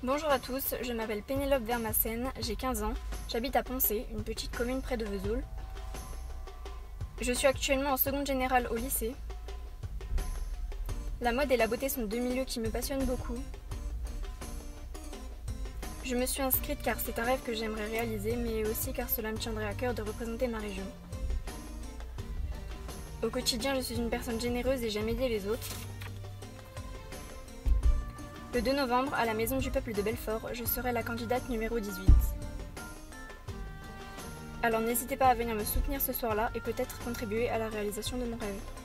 Bonjour à tous, je m'appelle Pénélope Vermassen, j'ai 15 ans, j'habite à Poncé, une petite commune près de Vesoul. Je suis actuellement en seconde générale au lycée. La mode et la beauté sont deux milieux qui me passionnent beaucoup. Je me suis inscrite car c'est un rêve que j'aimerais réaliser, mais aussi car cela me tiendrait à cœur de représenter ma région. Au quotidien, je suis une personne généreuse et j'aime aider les autres. Le 2 novembre, à la Maison du Peuple de Belfort, je serai la candidate numéro 18. Alors n'hésitez pas à venir me soutenir ce soir-là et peut-être contribuer à la réalisation de mon rêve.